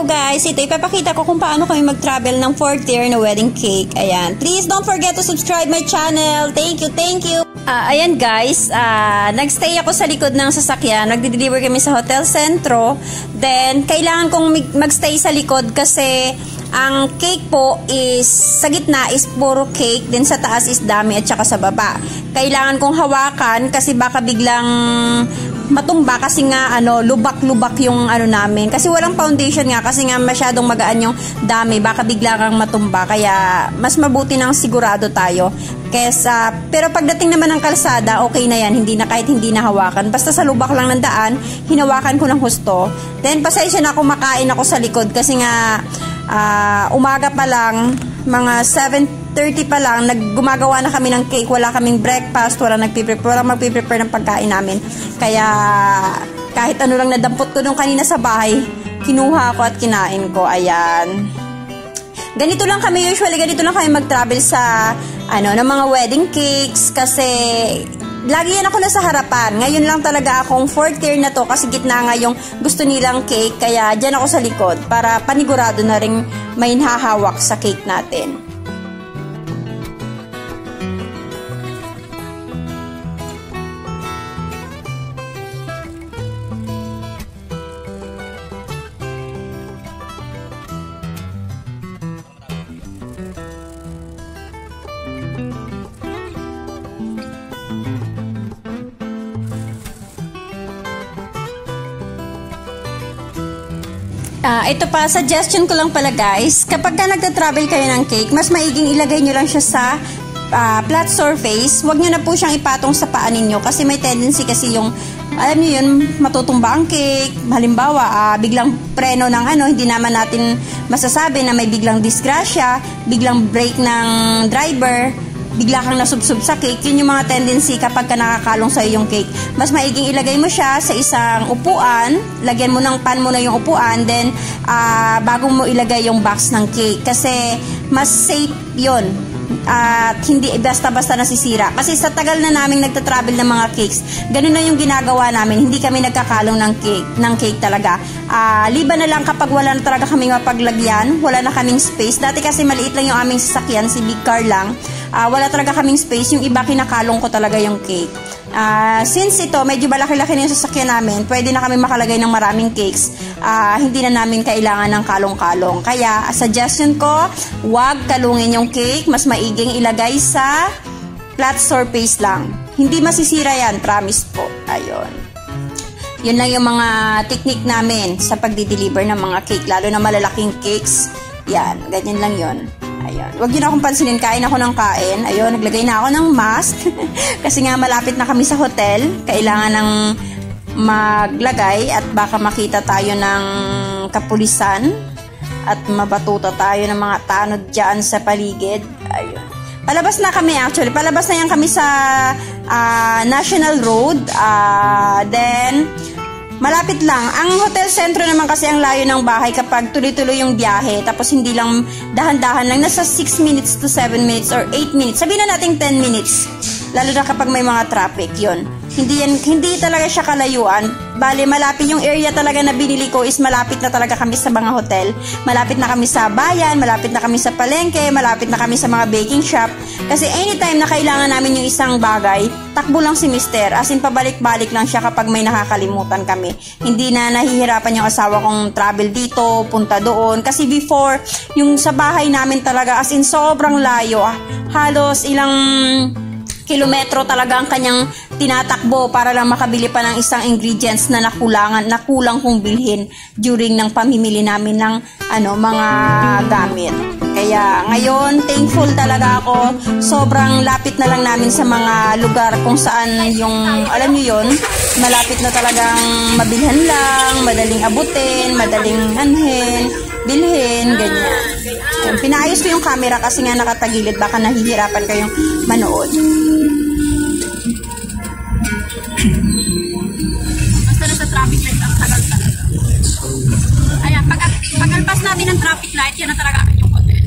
guys, ito ipapakita ko kung paano kami mag-travel ng 4th year na wedding cake. Ayan. Please don't forget to subscribe my channel. Thank you, thank you. Ayan guys, nagstay ako sa likod ng sasakyan. Nagde-deliver kami sa Hotel Centro. Then, kailangan kong magstay sa likod kasi ang cake po is, sa gitna is puro cake, then sa taas is dami at saka sa baba. Kailangan kong hawakan kasi baka biglang matumba kasi nga lubak-lubak yung namin. Kasi walang foundation nga kasi nga masyadong magaan yung dami, baka bigla kang matumba. Kaya mas mabuti nang sigurado tayo. Pero pagdating naman ng kalsada, okay na yan, kahit hindi na hawakan. Basta sa lubak lang ng daan, hinawakan ko ng husto. Then pasensya na kumakain ako sa likod kasi nga umaga pa lang, mga 7:30 pa lang, gumagawa na kami ng cake. Wala kaming breakfast, walang magpiprepare ng pagkain namin. Kaya kahit ano lang nadampot ko nung kanina sa bahay, kinuha ko at kinain ko. Ayan. Ganito lang kami mag-travel sa ng mga wedding cakes kasi lagi yan ako nasa harapan. Ngayon lang talaga akong 4th year na to kasi gitna nga yung gusto nilang cake. Kaya dyan ako sa likod para panigurado na rin may hahawak sa cake natin. Ito pa, suggestion ko lang pala guys, kapag ka nagta-travel kayo ng cake, mas maiging ilagay nyo lang siya sa flat surface. Huwag nyo na po siyang ipatong sa paa ninyo kasi may tendency kasi yung, alam nyo yun, matutumba ang cake. Halimbawa, biglang preno ng hindi naman natin masasabi na may biglang disgrasya, biglang break ng driver, bigla kang nasubsob sa cake. Yun yung mga tendency kapag ka nakakalong sa'yo yung cake. Mas maiging ilagay mo siya sa isang upuan, lagyan mo ng pan muna yung upuan, then bago mo ilagay yung box ng cake. Kasi mas safe yun. At hindi basta-basta nasisira. Kasi sa tagal na naming nagta-travel ng mga cakes, ganun na yung ginagawa namin. Hindi kami nagkakalong ng cake talaga. Liban na lang kapag wala na talaga kaming mapaglagyan, wala na kaming space. Dati kasi maliit lang yung aming sasakyan, si big car lang. Wala talaga kaming space, yung iba kinakalong ko talaga yung cake. Since ito, medyo malaki-laki na yung sasakyan namin, pwede na kami makalagay ng maraming cakes. Hindi na namin kailangan ng kalong-kalong. Kaya, suggestion ko, huwag kalungin yung cake, mas maiging ilagay sa flat surface lang. Hindi masisira yan, promise po. Ayun. Yun lang yung mga technique namin sa pagdi-deliver ng mga cake, lalo na malalaking cakes. Yan, ganyan lang yun. Ayun. Huwag yun akong pansinin, kain ako ng kain. Ayun, naglagay na ako ng mask. Kasi nga malapit na kami sa hotel. Kailangan ng maglagay at baka makita tayo ng kapulisan. At mabatuta tayo ng mga tanod dyan sa paligid. Ayun. Palabas na kami actually. Palabas na yan kami sa National Road. Then malapit lang. Ang Hotel Centro naman kasi ang layo ng bahay kapag tuloy-tuloy yung biyahe. Tapos hindi lang dahan-dahan lang. Nasa 6 minutes to 7 minutes or 8 minutes. Sabihin na natin 10 minutes. Lalo na kapag may mga traffic. Yun. Hindi talaga siya kalayuan. Bale, malapit yung area talaga na binili ko is malapit na talaga kami sa mga hotel. Malapit na kami sa bayan, malapit na kami sa palengke, malapit na kami sa mga baking shop. Kasi anytime na kailangan namin yung isang bagay, takbo lang si Mister. As in, pabalik-balik lang siya kapag may nakakalimutan kami. Hindi na nahihirapan yung asawa kong travel dito, punta doon. Kasi before, yung sa bahay namin talaga, as in, sobrang layo. Halos ilang kilometro talaga ang kanyang tinatakbo para lang makabili pa ng isang ingredients na nakulang kong bilhin during ng pamimili namin ng mga gamit. Kaya ngayon, thankful talaga ako. Sobrang lapit na lang namin sa mga lugar kung saan yung, alam niyo yun, malapit na talagang mabilhan lang, madaling abutin, madaling bilhin, ganyan. Pinaayos ko yung camera kasi nga nakatagilid, baka nahihirapan kayong manood. Basta na sa traffic light ang tagal talaga. Ayan, pag-alpas natin ng traffic light, yan na talaga yung hotel.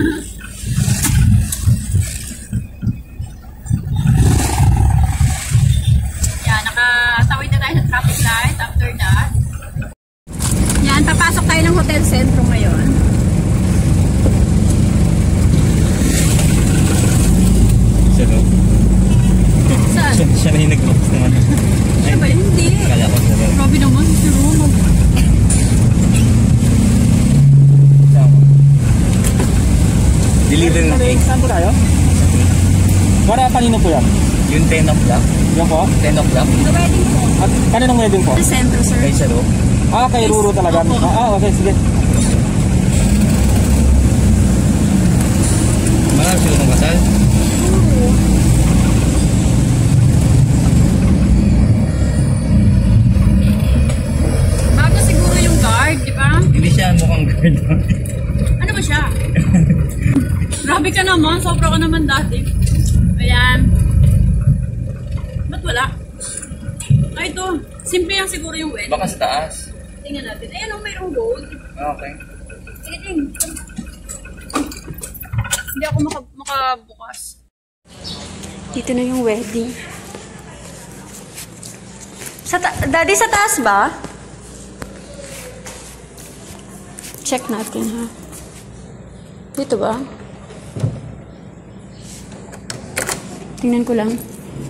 Yan, nakatawid na tayo sa traffic light after that. Yan, papasok tayo ng Hotel Centro. siya no? Saan? Siya na yung nag-box naman. Siya ba? Hindi. Kala ko siya. Grabe naman, si Roma. Deliver na cake. Saan po tayo? Para kanino po yan? Yung 10 o'clock. Yan po? 10 o'clock. The wedding po. At kaninong wedding po? December, sir. Kay Saro. Kay Ruro talaga. Opo. Okay, sige. Marami sila ng kasal. Bago siguro yung guard, di ba? Hindi siya mukhang guard. Ano ba siya? Grabe ka naman, sobra ka naman dati. Ayan. Ba't wala? Ay, ito. Simple lang siguro yung wedding. Baka sa taas. Tingnan natin. Ayan, mayroong gold. Okay. Sige, ting. Hindi ako makabukas. Dito na yung wedding. Daddy, sa taas ba? Check natin, ha? Dito ba? Tingnan ko lang.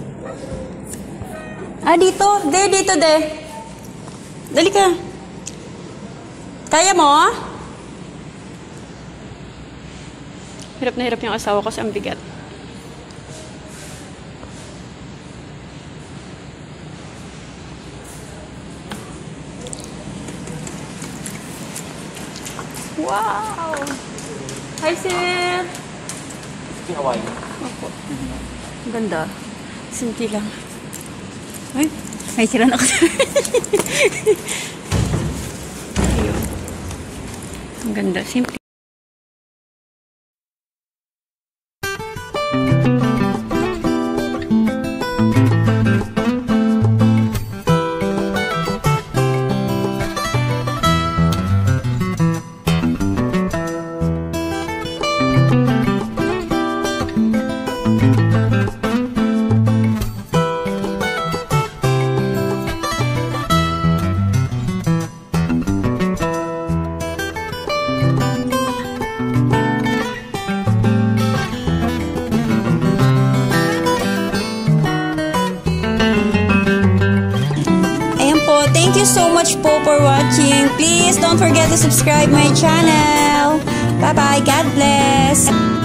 Dito. Dito, de. Dali ka. Kaya mo? Hirap na hirap yung asawa ko sa ang bigat. Wow! Hi, sir! Hawaii. Opo. Ang ganda. Simple lang. Ay, sira na ako. Ayun. Ang ganda. Simple. Thank you so much po for watching. Please don't forget to subscribe my channel. Bye-bye. God bless.